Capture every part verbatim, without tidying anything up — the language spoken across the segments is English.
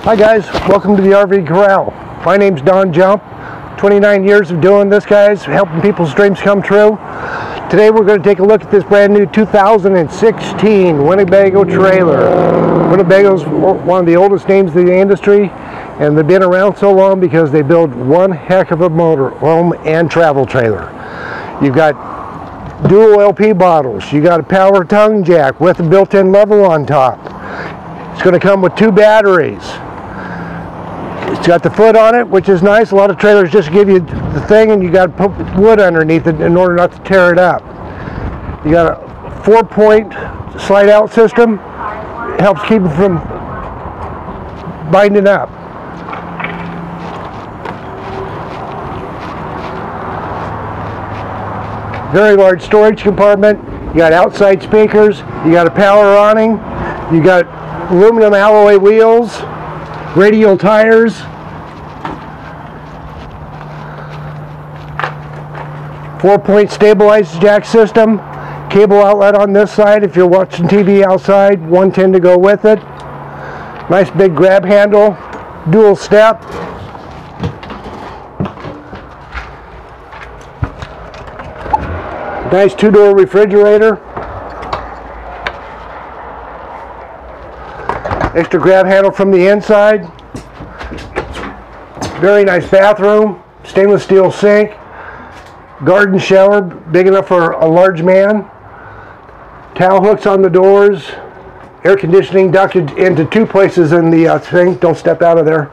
Hi guys, welcome to the R V Corral. My name's Don Jump. twenty-nine years of doing this, guys, helping people's dreams come true. Today we're going to take a look at this brand new two thousand sixteen Winnebago trailer. Winnebago's one of the oldest names in the industry, and they've been around so long because they build one heck of a motor home and travel trailer. You've got dual L P bottles, you got a power tongue jack with a built-in level on top. It's going to come with two batteries. It's got the foot on it, which is nice. A lot of trailers just give you the thing and you got to put wood underneath it in order not to tear it up. You got a four-point slide-out system. It helps keep it from binding up. Very large storage compartment. You got outside speakers. You got a power awning. You got aluminum alloy wheels. Radial tires, four-point stabilized jack system, cable outlet on this side if you're watching T V outside, one ten to go with it. Nice big grab handle, dual step. Nice two-door refrigerator. Extra grab handle from the inside. Very nice bathroom. Stainless steel sink. Garden shower, big enough for a large man. Towel hooks on the doors. Air conditioning ducted into two places in the uh, sink. Don't step out of there.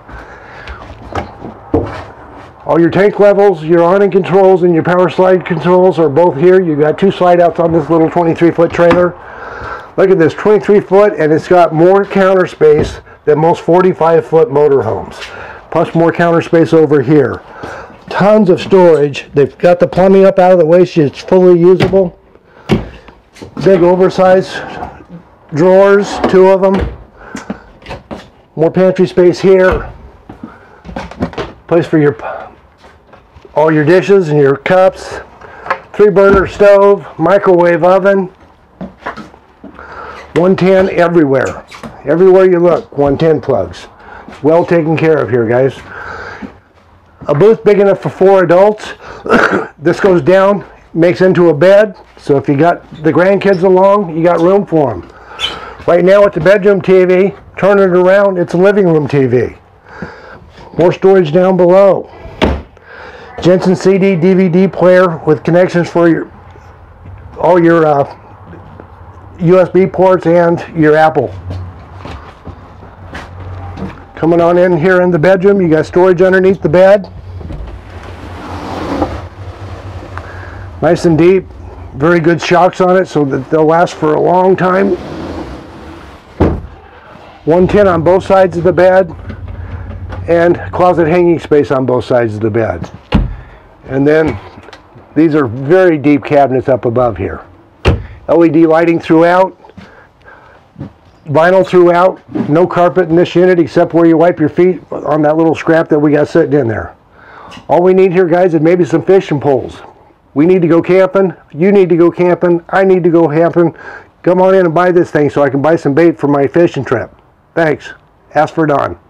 All your tank levels, your awning controls, and your power slide controls are both here. You've got two slide outs on this little twenty-three foot trailer. Look at this, twenty-three foot, and it's got more counter space than most forty-five foot motorhomes. Plus more counter space over here. Tons of storage. They've got the plumbing up out of the way so it's fully usable. Big oversized drawers, two of them. More pantry space here. Place for your all your dishes and your cups. Three burner stove, microwave oven. one ten everywhere. Everywhere you look, one ten plugs. Well taken care of here, guys. A booth big enough for four adults. This goes down, makes into a bed. So if you got the grandkids along, you got room for them. Right now it's the bedroom T V. Turn it around, it's a living room T V. More storage down below. Jensen C D D V D player with connections for your all your uh, U S B ports and your Apple. Coming on in here in the bedroom, you got storage underneath the bed. Nice and deep. Very good shocks on it so that they'll last for a long time. one ten on both sides of the bed and closet hanging space on both sides of the bed. And then these are very deep cabinets up above here. L E D lighting throughout, vinyl throughout, no carpet in this unit except where you wipe your feet on that little scrap that we got sitting in there. All we need here, guys, is maybe some fishing poles. We need to go camping, you need to go camping, I need to go camping. Come on in and buy this thing so I can buy some bait for my fishing trip. Thanks. Ask for Don.